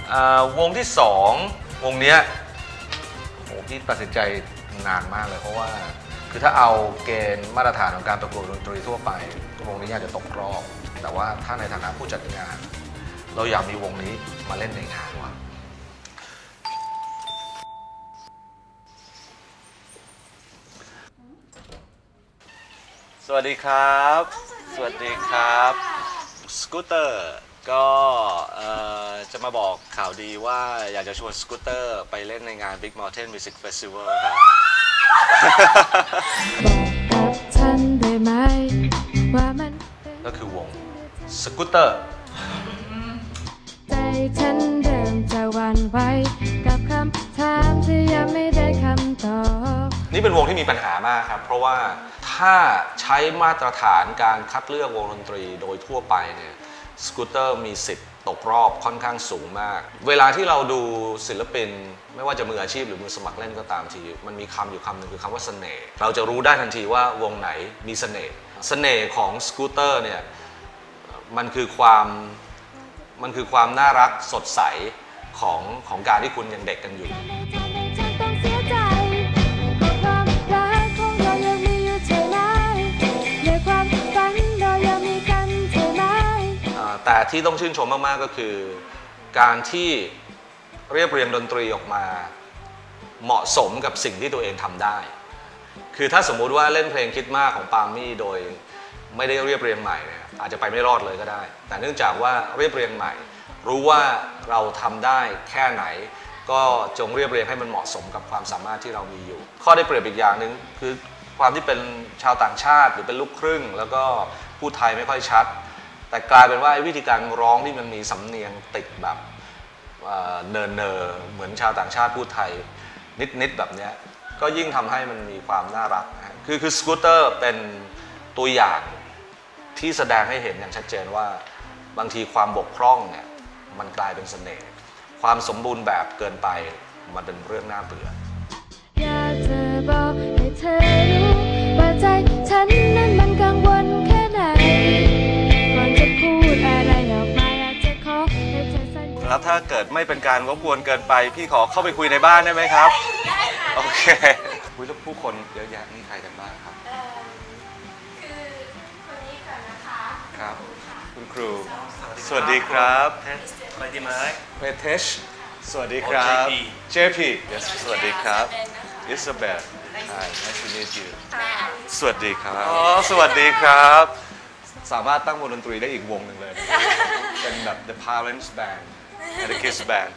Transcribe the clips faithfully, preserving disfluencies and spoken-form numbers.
วงที่สองวงเนี้ยโหพี่ตัดสินใจนานมากเลยเพราะว่าคือถ้าเอาเกณฑ์มาตรฐานของการประกวดดนตรีทั่วไปวงนี้อาจจะตกรอบแต่ว่าถ้าในฐานะผู้จัดงานเราอยากมีวงนี้มาเล่นในงานว่ะสวัสดีครับสวัสดีครับสกูตเตอร์ก็จะมาบอกข่าวดีว่าอยากจะชวนสกูตเตอร์ไปเล่นในงาน Big Mountain Music Festival ครับบอกกับฉันได้ไหมว่ามันก็คือวงสกูตเตอร์ใจฉันเริ่มจะหวั่นไหวกับคำถามที่ยังไม่ได้คำตอบนี่เป็นวงที่มีปัญหามากครับเพราะว่าถ้าใช้มาตรฐานการคัดเลือกวงดนตรีโดยทั่วไปเนี่ยสกูตเตอร์มีสิทธิ์ตกรอบค่อนข้างสูงมากเวลาที่เราดูศิลปินไม่ว่าจะมืออาชีพหรือมือสมัครเล่นก็ตามทีมันมีคำอยู่คำหนึ่งคือคำว่าเสน่ห์เราจะรู้ได้ทันทีว่าวงไหนมีเสน่ห์เสน่ห์ของสกูตเตอร์เนี่ยมันคือความมันคือความน่ารักสดใสของของการที่คุณยังเด็กกันอยู่แต่ที่ต้องชื่นชมมากๆก็คือการที่เรียบเรียงดนตรีออกมาเหมาะสมกับสิ่งที่ตัวเองทำได้คือถ้าสมมุติว่าเล่นเพลงคิดมากของปาล์มมี่โดยไม่ได้เรียบเรียงใหม่เนี่ยอาจจะไปไม่รอดเลยก็ได้แต่เนื่องจากว่าเรียบเรียงใหม่รู้ว่าเราทำได้แค่ไหนก็จงเรียบเรียงให้มันเหมาะสมกับความสามารถที่เรามีอยู่ข้อได้เปรียบอีกอย่างหนึ่งคือความที่เป็นชาวต่างชาติหรือเป็นลูกครึ่งแล้วก็พูดไทยไม่ค่อยชัดแต่กลายเป็นว่าวิธีการร้องที่มันมีสำเนียงติดแบบเนินเนอเหมือนชาวต่างชาติพูดไทยนิดๆแบบนี้ก็ยิ่งทำให้มันมีความน่ารักนะคือคือสกูตเตอร์เป็นตัวอย่างที่แสดงให้เห็นอย่างชัดเจนว่าบางทีความบกพร่องเนี่ยมันกลายเป็นเสน่ห์ความสมบูรณ์แบบเกินไปมันเป็นเรื่องน่าเบื่ออยากจะบอกให้เธอรู้ว่าใจฉันนั้นมันกังวลแค่ไหนก่อนจะพูดอะไรออกมาอยากจะขอให้เธอสัญญาแล้วถ้าเกิดไม่เป็นการรบกวนเกินไปพี่ขอเข้าไปคุยในบ้านได้ไหมครับได้ค่ะโอเคคุยแล้วผู้คนเยอะแยะนี่ใครกันบ้างครับคือคนนี้ก่อนนะคะครับคุณครูสวัสดีครับไปดีไหมเพเทชสวัสดีครับ เจ พี สวัสดีครับ อิซาเบล Hi nice to meet you สวัสดีครับอ๋อสวัสดีครับสามารถตั้งวงดนตรีได้อีกวงหนึ่งเลยเป็นแบบ The Parents Band and the Kids Band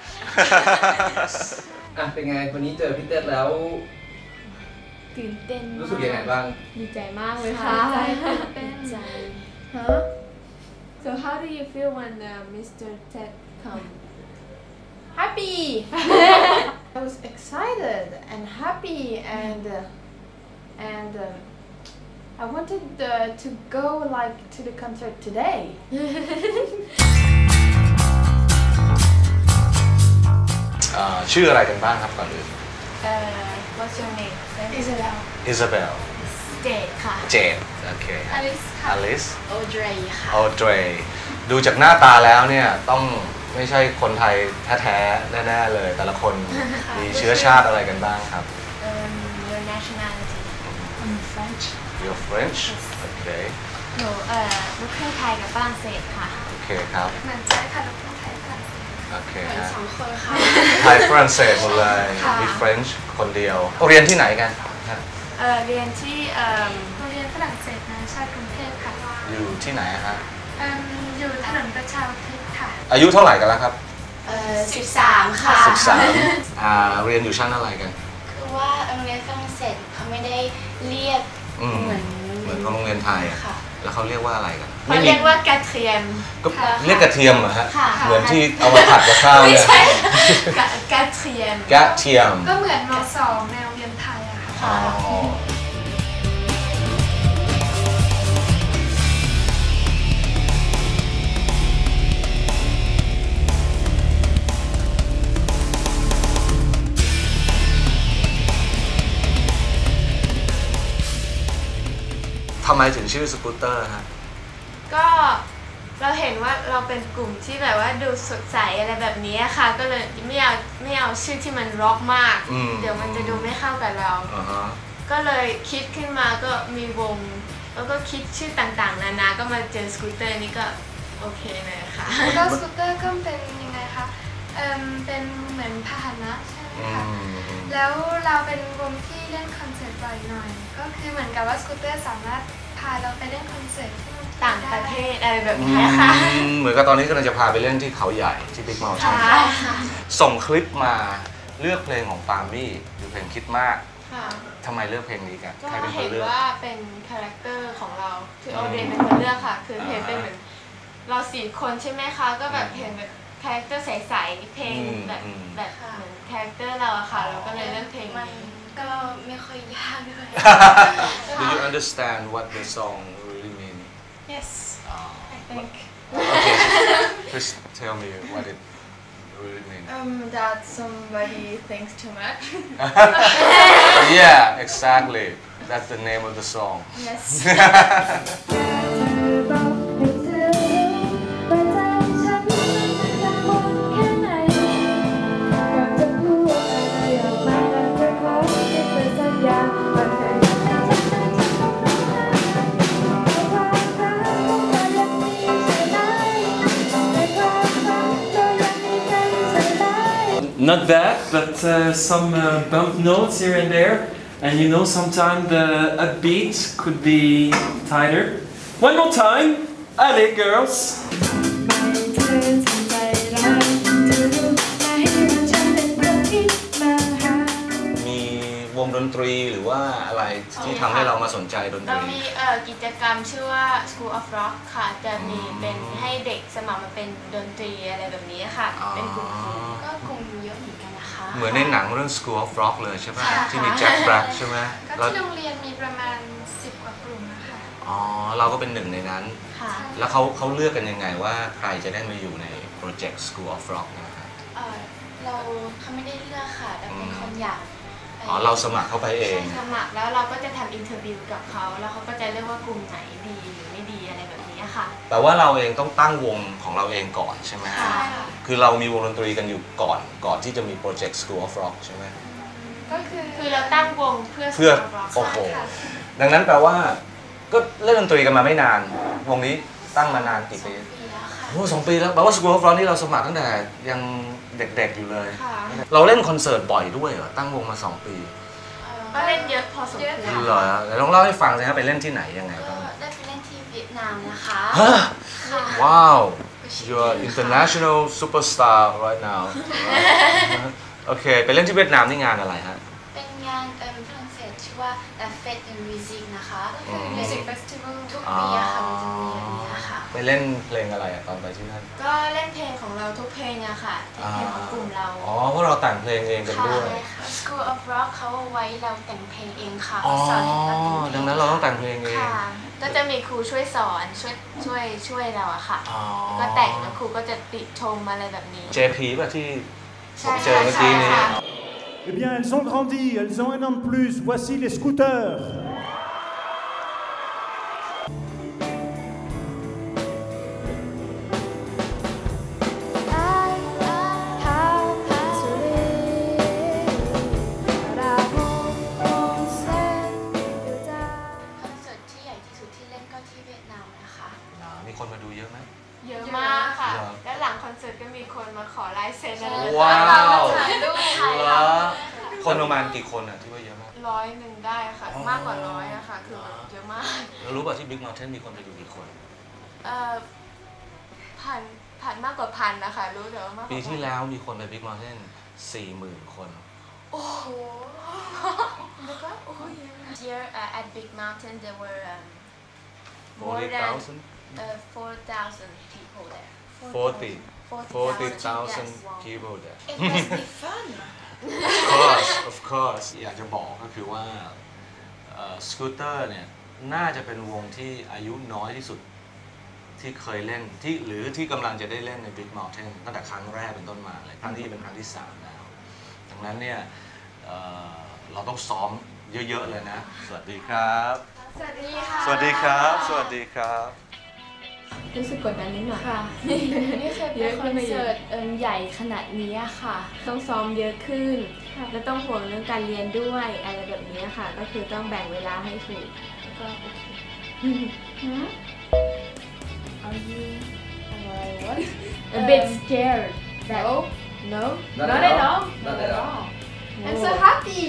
อ่ะเป็นไงวันนี้เจอพี่เต้แล้วตื่นเต้นรู้สึกยังไงบ้างดีใจมากเลยค่ะตื่นเต้นใจฮะ So how do you feel when uh, Mister Ted come? Happy. I was excited and happy and uh, and uh, I wanted uh, to go like to the concert today. ชื่ออะไรกันบ้างครับก่อนอื่น What's your name? Isabel. Isabel. Jade ค่ะ Jade โอเค Alice ค่ะ Alice. Audrey ค่ะ Audrey ดูจากหน้าตาแล้วเนี่ยต้องไม่ใช่คนไทยแท้ๆแน่ๆเลยแต่ละคนมีเชื้อชาติอะไรกันบ้างครับ um, Your nationality I'm French You're French Okay หนูเอ่อลูกครึ่งไทยกับฝรั่งเศสค่ะโอเคครับเหมือนใช่ค่ะลูกครึ่งไทยฝรั่งเศสโอเคฮะสองคนค่ะไทยฝรั่งเศสหมดเลยมี French คนเดียวเรียนที่ไหนกันเอ่อเรียนที่เอ่อโรงเรียนฝรั่งเศสนานาชาติกรุงเทพค่ะอยู่ที่ไหนฮะอยู่ถนนประชาอุทิศค่ะอายุเท่าไหร่กันแล้วครับเอ่อสิบสามค่ะสิบสามอ่าเรียนอยู่ชั้นอะไรกันคือว่าโรงเรียนฝรั่งเศสเขาไม่ได้เรียกเหมือนเหมือนโรงเรียนไทยแล้วเขาเรียกว่าอะไรกันเขาเรียกว่ากระเทียมก็เรียกกระเทียมเหรอฮะเหมือนที่เอามาผัดกับข้าวเนี่ยไม่ใช่กระเทียมกระเทียมก็เหมือนม.สองในโรงเรียนไทยอะค่ะทำไมถึงชื่อสกูตเตอร์ฮะก็เราเห็นเห็นว่าเราเป็นกลุ่มที่แบบว่าดูสดใสอะไรแบบนี้ค่ะก็เลยไม่เอาไม่เอาชื่อที่มันร็อกมากเดี๋ยวมันจะดูไม่เข้ากับเราก็เลยคิดขึ้นมาก็มีวงแล้วก็คิดชื่อต่างๆนานาก็มาเจอสกูตเตอร์นี่ก็โอเคเลยค่ะแล้วสกูตเตอร์ก็เป็นยังไงคะเอ่อเป็นเหมือนพาหนะใช่ไหมคะแล้วเราเป็นวงที่เล่นคอนเสิร์ตบ่อยหน่อยก็คือเหมือนกับว่าสกูตเตอร์สามารถพาเราไปเล่นคอนเสิร์ตที่ต่างประเทศอะไรแบบนี้ค่ะเหมือนกับตอนนี้กำลังจะพาไปเล่นที่เขาใหญ่ที่บิ๊กเมาท์ชันส่งคลิปมาเลือกเพลงของปามี่คือเพลงคิดมากทำไมเลือกเพลงนี้กันก็เห็นว่าเป็นคาแรคเตอร์ของเราคือโอเดนเป็นคนเลือกค่ะคือเห็นเป็นเหมือนเราสี่คนใช่ไหมคะก็แบบเห็นแบบคาแรคเตอร์ใสๆเพลงแบบแบบเหมือนคาแรคเตอร์เราอะค่ะเราก็เลยเลือกเพลงนี้ก็ไม่ค่อยยากด้วย Do you understand what the song really mean? Yes, I think. Okay, please tell me what it really means. Um, that somebody thinks too much. Yeah, exactly. That's the name of the song. Yes. Not bad, but uh, some uh, bump notes here and there. And you know, sometimes the upbeat could be tighter. One more time. Allez, girls. มีวงดนตรีหรือว่าอะไรที่ทำให้เรามาสนใจดนตรีเรามีกิจกรรมชื่อว่า School of Rock ค่ะจะมีเป็นให้เด็กสมัครมาเป็นดนตรีอะไรแบบนี้ค่ะเป็นกลุ่มก็กลุ่มเยอะเหมือนกันนะคะเหมือนในหนังเรื่อง School of Rock เลยใช่ไหมที่มีแจ็คแบล็กใช่ไหมก็ที่โรงเรียนมีประมาณสิบกว่ากลุ่มนะคะอ๋อเราก็เป็นหนึ่งในนั้นแล้วเขาเขาเลือกกันยังไงว่าใครจะได้มาอยู่ในโปรเจกต์ School of Rock นะครับเราเขาไม่ได้เลือกค่ะแต่เป็นคนอยากอ๋อเราสมัครเข้าไปเองสมัครแล้วเราก็จะทำอินเทอร์วิวกับเขาแล้วเขาก็จะเลือกว่ากลุ่มไหนดีหรือไม่ดีอะไรแบบนี้ค่ะแต่ว่าเราเองต้องตั้งวงของเราเองก่อนใช่ไหมใช่คือเรามีวงดนตรีกันอยู่ก่อนก่อนที่จะมีโปรเจกต์ School of Rock ใช่ไหมก็คือคือเราตั้งวงเพื่อเพื่อโอ้โหดังนั้นแปลว่าก็เล่นดนตรีกันมาไม่นานวงนี้ตั้งมานานกี่ปีโอ้สองปีแล้วแปลว่า School of Rock นี่เราสมัครตั้งแต่ยังเด็กๆอยู่เลยเราเล่นคอนเสิร์ตบ่อยด้วยเหรอตั้งวงมาสองปีก็เล่นเยอะพอสมควรเหรอเดี๋ยวลองเล่าให้ฟังสิครับไปเล่นที่ไหนยังไงบ้างได้ไปเล่นที่เวียดนามนะคะว้าว you're international superstar right now โอเคไปเล่นที่เวียดนามนี่งานอะไรฮะเป็นงานเอ่อฝรั่งเศสชื่อว่า Fête de Musique นะคะคือ Music Festival ทุกปีอะค่ะมันจะมีแบบนี้ค่ะไปเล่นเพลงอะไรอะตอนไปที่นั่นก็เล่นเพลงของเราทุกเพลงอะค่ะเพลงของกลุ่มเราอ๋อเพราะเราแต่งเพลงเองกันด้วย School of Rock เขาเอาไว้เราแต่งเพลงเองค่ะสอนให้เราแต่งเพลงดังนั้นเราต้องแต่งเพลงเองก็จะมีครูช่วยสอนช่วยช่วยช่วยเราอะค่ะก็แต่งแล้วครูก็จะติชมอะไรแบบนี้เจ พี ป่ะที่เจอเมื่อกี้นี้ Eh bien, elles ont grandi, elles ont un an de plus. Voici les scooters. มีคนมาดูเยอะไหมเยอะมากค่ะแล้วหลังคอนเสิร์ตก็มีคนมาขอลายเซ็นอะไรว้าวคนประมาณกี่คนอ่ะที่ว่าเยอะมากร้อยหนึ่งได้ค่ะมากกว่าร้อยนะคะคือเยอะมากแล้วรู้ป่ะที่ Big Mountain มีคนไปดูกี่คนเอ่อพันพันมากกว่าพันนะคะรู้แต่ว่ามากปีที่แล้วมีคนไป Big Mountain สี่หมื่นคนโอ้โหแล้วก็โอ้ย Here uh, at Big Mountain there were um, forty thousand uh, four thousand people there forty forty thousand people there It must be fun Of course of course อยากจะบอกก็คือว่าสกูตเตอร์เนี่ยน่าจะเป็นวงที่อายุน้อยที่สุดที่เคยเล่นที่หรือที่กำลังจะได้เล่นใน Big Mountain ตั้งแต่ครั้งแรกเป็นต้นมาเลยครั้งนี้เป็นครั้งที่สามแล้วดังนั้นเนี่ย เ, เราต้องซ้อมเยอะๆเลยนะสวัสดีครับสวัสดีค่ะสวัสดีครับสวัสดีครับรู้สึกกดดันนิดหน่อยค่ะนี่เคยเยเป็นอะคขึ้อน นมาเยอะเสิร์ตเอิ่มใหญ่ขนาดนี้ค่ะต้องซ้อมเยอะขึ้นค่ะแล้วต้องห่วงเรื่องการเรียนด้วยอะไรแบบนี้ค่ะ ก็คือต้องแบ่งเวลาให้ถูกก็โอเค Hmm? Are you Uh, what? a bit Um, scared that No. no Not not at at all. all Not at all. I'm so happy.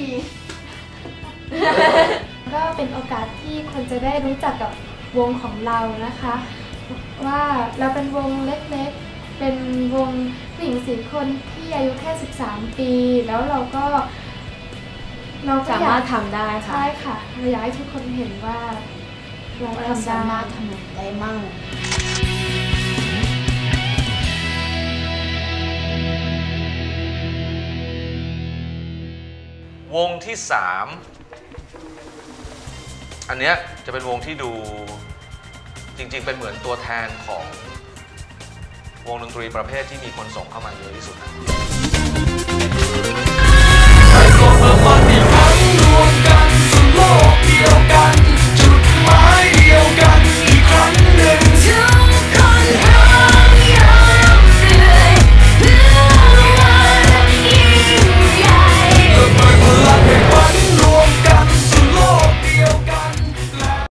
ก็เป็นโอกาสที่คนจะได้รู้จักกับวงของเรานะคะ ว่าเราเป็นวงเล็กๆ เป็นวงผู้หญิงสี่คนที่อายุแค่สิบสามปี แล้วเราก็เราก็สาอยามาก รถทำได้ค่ะใช่ค่ะเราอยากให้ทุกคนเห็นว่าเราเราทำได้สามารถทำได้มั่งวงที่สามอันเนี้ยจะเป็นวงที่ดูจริงๆเป็นเหมือนตัวแทนของวงดนตรีประเภทที่มีคนส่งเข้ามาเยอะที่สุดนะ